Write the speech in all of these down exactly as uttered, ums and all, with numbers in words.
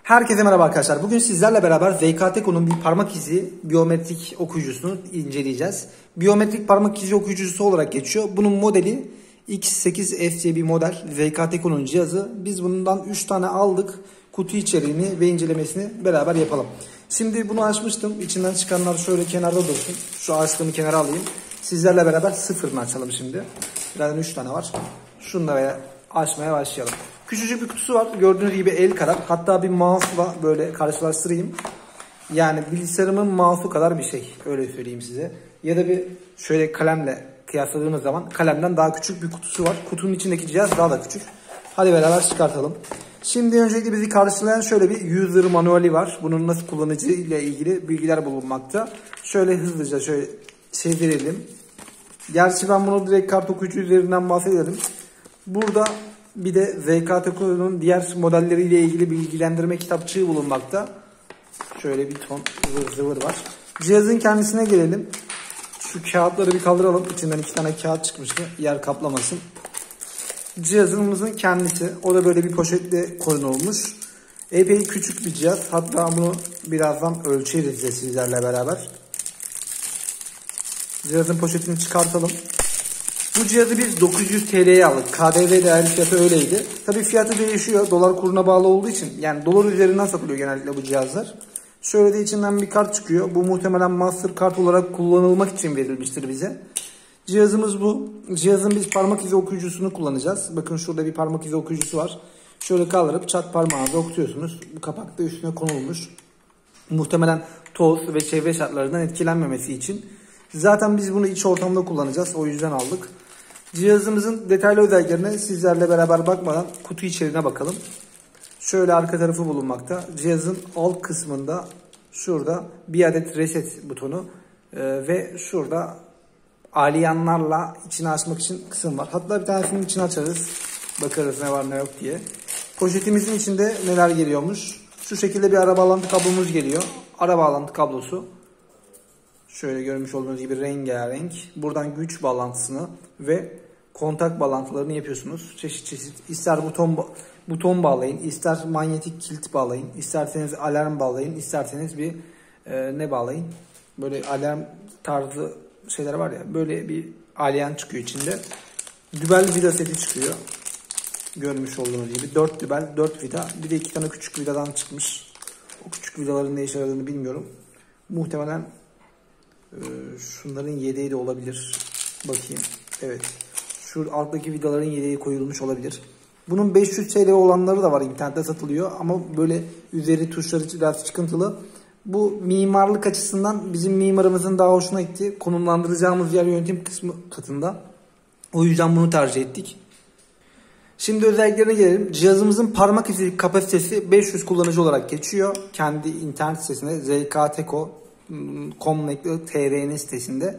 Herkese merhaba arkadaşlar. Bugün sizlerle beraber Zeykateko'nun bir parmak izi biyometrik okuyucusunu inceleyeceğiz. Biyometrik parmak izi okuyucusu olarak geçiyor. Bunun modeli X sekiz F diye bir model. Zeykateko'nun cihazı. Biz bundan üç tane aldık. Kutu içeriğini ve incelemesini beraber yapalım. Şimdi bunu açmıştım. İçinden çıkanlar şöyle kenarda dursun. Şu açtığımı kenara alayım. Sizlerle beraber sıfırını açalım şimdi. Zaten üç tane var. Şunu da açmaya başlayalım. Küçücük bir kutusu var. Gördüğünüz gibi el kadar. Hatta bir mouse'la böyle karşılaştırayım. Yani bilgisayarımın mouse'u kadar bir şey. Öyle söyleyeyim size. Ya da bir şöyle kalemle kıyasladığınız zaman kalemden daha küçük bir kutusu var. Kutunun içindeki cihaz daha da küçük. Hadi beraber çıkartalım. Şimdi öncelikle bizi karşılayan şöyle bir user manuali var. Bunun nasıl kullanıcı ile ilgili bilgiler bulunmakta. Şöyle hızlıca şöyle çevirelim. Gerçi ben bunu direkt kart okuyucu üzerinden bahsedelim. Burada bir de Zeykateko'nun diğer modelleriyle ilgili bilgilendirme kitapçığı bulunmakta. Şöyle bir ton zıvır zıvır var. Cihazın kendisine gelelim. Şu kağıtları bir kaldıralım. İçinden iki tane kağıt çıkmıştı. Yer kaplamasın. Cihazımızın kendisi. O da böyle bir poşetle konulmuş. Epey küçük bir cihaz. Hatta bunu birazdan ölçeriz de sizlerle beraber. Cihazın poşetini çıkartalım. Bu cihazı biz dokuz yüz TL'ye aldık. K D V değerli fiyatı öyleydi. Tabii fiyatı değişiyor. Dolar kuruna bağlı olduğu için. Yani dolar üzerinden satılıyor genellikle bu cihazlar. Şöyle de içinden bir kart çıkıyor. Bu muhtemelen master kart olarak kullanılmak için verilmiştir bize. Cihazımız bu. Cihazın biz parmak izi okuyucusunu kullanacağız. Bakın şurada bir parmak izi okuyucusu var. Şöyle kaldırıp çat parmağınızla okutuyorsunuz. Bu kapak da üstüne konulmuş. Muhtemelen toz ve çevre şartlarından etkilenmemesi için. Zaten biz bunu iç ortamda kullanacağız. O yüzden aldık. Cihazımızın detaylı özelliklerine sizlerle beraber bakmadan kutu içeriğine bakalım. Şöyle arka tarafı bulunmakta. Cihazın alt kısmında şurada bir adet reset butonu e, ve şurada alyanlarla içini açmak için kısım var. Hatta bir tanesinin içini açarız. Bakarız ne var ne yok diye. Poşetimizin içinde neler geliyormuş. Şu şekilde bir ara bağlantı kablomuz geliyor. Ara bağlantı kablosu. Şöyle görmüş olduğunuz gibi rengarenk. Buradan güç bağlantısını ve kontak bağlantılarını yapıyorsunuz. Çeşit çeşit. İster buton buton bağlayın, ister manyetik kilit bağlayın, isterseniz alarm bağlayın, isterseniz bir e, ne bağlayın. Böyle alarm tarzı şeyler var ya. Böyle bir alyan çıkıyor içinde. Dübel vida seti çıkıyor. Görmüş olduğunuz gibi dört dübel, dört vida. Bir de iki tane küçük vidadan çıkmış. O küçük vidaların ne işe yaradığını bilmiyorum. Muhtemelen e, şunların yedeği de olabilir. Bakayım. Evet. Şu alttaki vidaların yedeği koyulmuş olabilir. Bunun beş yüz TL olanları da var, internette satılıyor ama böyle üzeri tuşları biraz çıkıntılı. Bu mimarlık açısından bizim mimarımızın daha hoşuna gitti. Konumlandıracağımız yer yönetim kısmı katında. O yüzden bunu tercih ettik. Şimdi özelliklerine gelelim. Cihazımızın parmak izi kapasitesi beş yüz kullanıcı olarak geçiyor. Kendi internet sitesinde zeykateco nokta com nokta tr'nin sitesinde.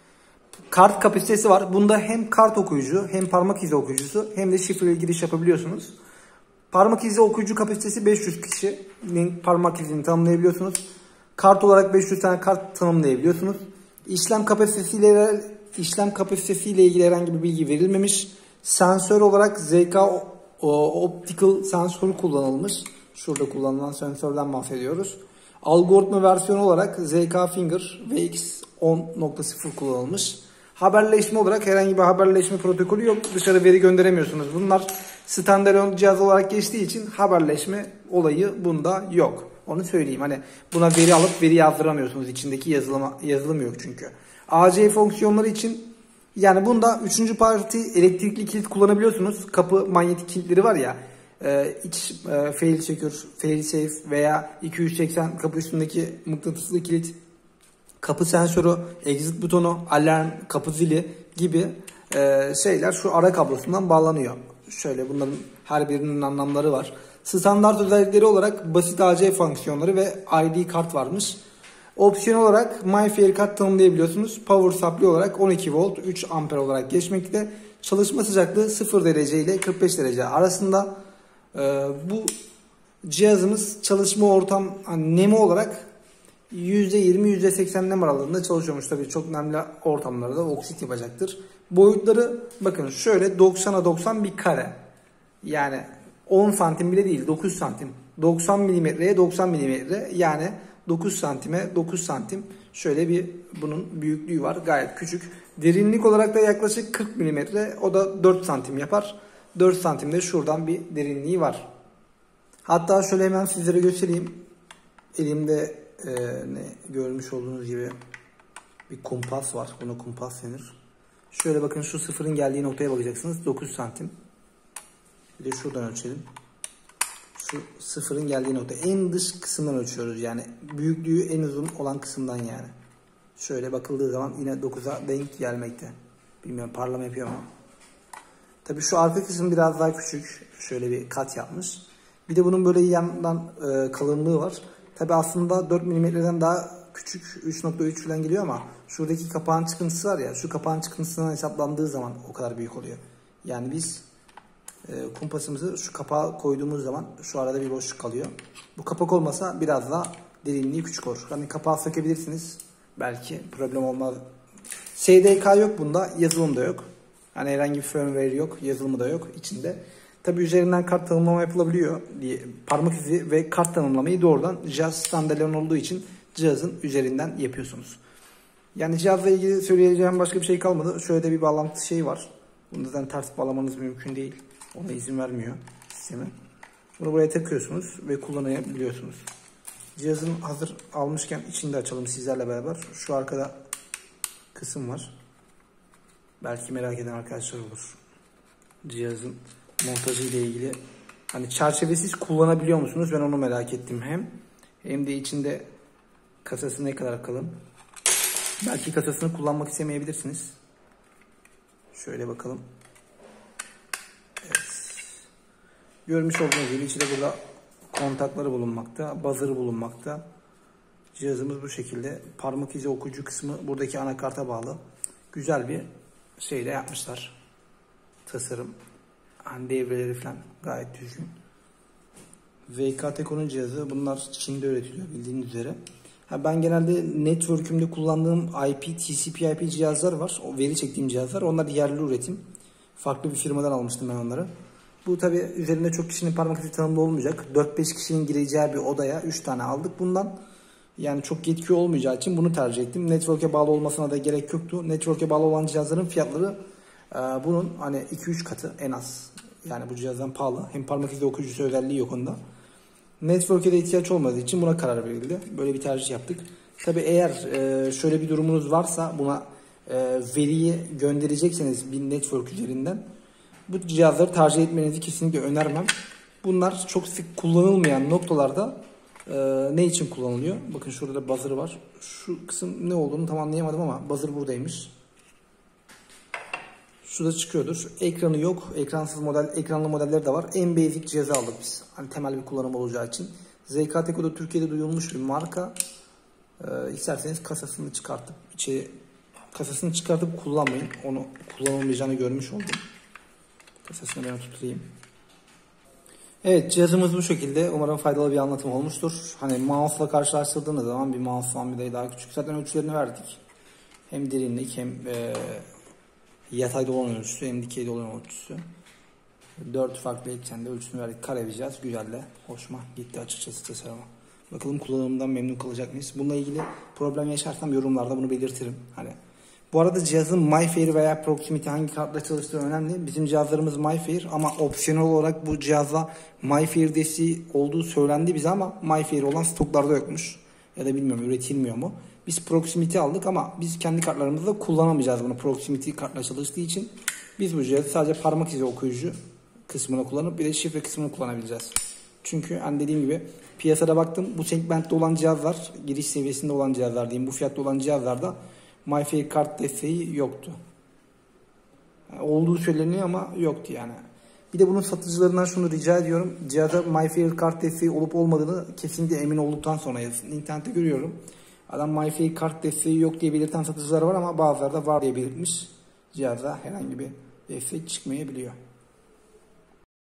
Kart kapasitesi var. Bunda hem kart okuyucu hem parmak izi okuyucusu hem de şifreli giriş yapabiliyorsunuz. Parmak izi okuyucu kapasitesi beş yüz kişi. Parmak izini tanımlayabiliyorsunuz. Kart olarak beş yüz tane kart tanımlayabiliyorsunuz. İşlem kapasitesiyle işlem kapasitesiyle ilgili herhangi bir bilgi verilmemiş. Sensör olarak Z K Optical sensörü kullanılmış. Şurada kullanılan sensörden bahsediyoruz. Algoritma versiyonu olarak Z K Finger V X on nokta sıfır kullanılmış. Haberleşme olarak herhangi bir haberleşme protokolü yok. Dışarı veri gönderemiyorsunuz. Bunlar standalone cihaz olarak geçtiği için haberleşme olayı bunda yok. Onu söyleyeyim. Hani buna veri alıp veri yazdıramıyorsunuz. İçindeki yazılım, yazılım yok çünkü. A C fonksiyonları için yani bunda üçüncü parti elektrikli kilit kullanabiliyorsunuz. Kapı manyetik kilitleri var ya. E, iç e, fail secure, fail safe veya iki yüz seksen kapı üstündeki mıknatıslı kilit, kapı sensörü, exit butonu, alarm, kapı zili gibi e, şeyler şu ara kablosundan bağlanıyor. Şöyle bunların her birinin anlamları var. Standart özellikleri olarak basit A C fonksiyonları ve I D kart varmış. Opsiyon olarak MyFair kart tanımlayabiliyorsunuz. Power supply olarak on iki volt üç amper olarak geçmekte. Çalışma sıcaklığı sıfır derece ile kırk beş derece arasında. Ee, bu cihazımız çalışma ortam hani nemi olarak yüzde yirmi yüzde seksen nem aralığında çalışıyormuş. Tabii çok nemli ortamlarda oksit yapacaktır. Boyutları bakın şöyle doksana doksan bir kare. Yani on santim bile değil, dokuz santim. doksan milimetreye doksan milimetre, yani dokuz santime dokuz santim, şöyle bir bunun büyüklüğü var, gayet küçük. Derinlik olarak da yaklaşık kırk milimetre, o da dört santim yapar. dört santimde şuradan bir derinliği var. Hatta şöyle hemen sizlere göstereyim. Elimde e, ne görmüş olduğunuz gibi bir kumpas var. Buna kumpas denir. Şöyle bakın, şu sıfırın geldiği noktaya bakacaksınız. dokuz santim. Bir de şuradan ölçelim. Şu sıfırın geldiği nokta. En dış kısımdan ölçüyoruz. Yani büyüklüğü en uzun olan kısımdan yani. Şöyle bakıldığı zaman yine dokuza denk gelmekte. Bilmiyorum, parlama yapıyor mu? Tabii şu arka kısım biraz daha küçük. Şöyle bir kat yapmış. Bir de bunun böyle yandan e, kalınlığı var. Tabii aslında dört milimetreden daha küçük, üç nokta üç falan geliyor ama şuradaki kapağın çıkıntısı var ya, şu kapağın çıkıntısından hesaplandığı zaman o kadar büyük oluyor. Yani biz e, kumpasımızı şu kapağa koyduğumuz zaman şu arada bir boşluk kalıyor. Bu kapak olmasa biraz daha derinliği küçük olur. Hani kapağı sökebilirsiniz. Belki problem olmaz. S D K yok bunda, yazılım da yok. Hani herhangi bir firmware yok, yazılımı da yok içinde. Tabi üzerinden kart tanımlama yapılabiliyor diye, parmak izi ve kart tanımlamayı doğrudan cihaz standalone olduğu için cihazın üzerinden yapıyorsunuz. Yani cihazla ilgili söyleyeceğim başka bir şey kalmadı. Şöyle de bir bağlantı şeyi var. Bunu zaten ters bağlamanız mümkün değil. Ona izin vermiyor sistemi. Bunu buraya takıyorsunuz ve kullanabiliyorsunuz. Cihazın hazır almışken içini de açalım sizlerle beraber. Şu arkada kısım var. Belki merak eden arkadaşlar olur. Cihazın montajı ile ilgili. Hani çerçevesiz kullanabiliyor musunuz? Ben onu merak ettim hem. Hem de içinde kasası ne kadar kalın. Belki kasasını kullanmak istemeyebilirsiniz. Şöyle bakalım. Evet. Görmüş olduğunuz gibi içinde burada kontakları bulunmakta. Buzzer'ı bulunmakta. Cihazımız bu şekilde. Parmak izi okuyucu kısmı buradaki anakarta bağlı. Güzel bir şeyle yapmışlar. Tasarım. Hani devreleri falan gayet düzgün. V K Teko'nun cihazı. Bunlar Çin'de üretiliyor bildiğiniz üzere. Ha, ben genelde network'ümde kullandığım I P, T C P I P cihazlar var. O veri çektiğim cihazlar. Onlar yerli üretim. Farklı bir firmadan almıştım ben onları. Bu tabi üzerinde çok kişinin parmak izi tanımlı olmayacak. dört beş kişinin gireceği bir odaya üç tane aldık bundan. Yani çok yetki olmayacağı için bunu tercih ettim. Network'e bağlı olmasına da gerek yoktu. Network'e bağlı olan cihazların fiyatları e, bunun hani iki üç katı en az. Yani bu cihazdan pahalı. Hem parmak izi okuyucusu özelliği yok onda. Network'e de ihtiyaç olmadığı için buna karar verildi. Böyle bir tercih yaptık. Tabi eğer e, şöyle bir durumunuz varsa, buna e, veriyi gönderecekseniz bir network üzerinden, bu cihazları tercih etmenizi kesinlikle önermem. Bunlar çok sık kullanılmayan noktalarda e, ne için kullanılıyor? Bakın şurada da buzzer'ı var. Şu kısım ne olduğunu tam anlayamadım ama buzzer buradaymış. Şurada çıkıyordur. Ekranı yok. Ekransız model, ekranlı modelleri de var. En basic cihazı aldık biz. Hani temel bir kullanım olacağı için. Z K Teko'da Türkiye'de duyulmuş bir marka. Ee, isterseniz kasasını çıkartıp içeri kasasını çıkartıp kullanmayın. Onu kullanılmayacağını görmüş oldum. Kasasını ben tutayım. Evet, cihazımız bu şekilde. Umarım faydalı bir anlatım olmuştur. Hani mouse'la karşılaştırdığınız zaman bir mouse falan bir daha küçük. Zaten ölçülerini verdik. Hem derinlik hem e, yatayda olan ölçüsü hem dikeyde olan ölçüsü. dört farklı eksende ölçüsünü verdik. Kare bir cihaz. Güzel de hoşuma gitti açıkçası tasarıma. Bakalım kullanımından memnun kalacak mıyız? Bununla ilgili problem yaşarsam yorumlarda bunu belirtirim. Hani bu arada cihazın MyFair veya Proximity hangi kartla çalıştığı önemli. Bizim cihazlarımız MyFair ama opsiyonel olarak bu cihazla MyFair desteği olduğu söylendi bize ama MyFair olan stoklarda yokmuş. Ya da bilmiyorum üretilmiyor mu? Biz Proximity aldık ama biz kendi kartlarımızda kullanamayacağız bunu Proximity kartla çalıştığı için. Biz bu cihazı sadece parmak izi okuyucu kısmını kullanıp bir de şifre kısmını kullanabileceğiz. Çünkü hani dediğim gibi piyasada baktım, bu segmentte olan cihazlar, giriş seviyesinde olan cihazlar diyeyim, bu fiyatta olan cihazlarda MyFair kart desteği yoktu. Yani olduğu söyleniyor ama yoktu yani. Bir de bunun satıcılarından şunu rica ediyorum. Cihazda MyFair kart desteği olup olmadığını kesinlikle emin olduktan sonra yazın. İnternette görüyorum. Adam MyFair kart desteği yok diye belirten satıcılar var ama bazıları da var diye belirtmiş. Cihazda herhangi bir destek çıkmayabiliyor.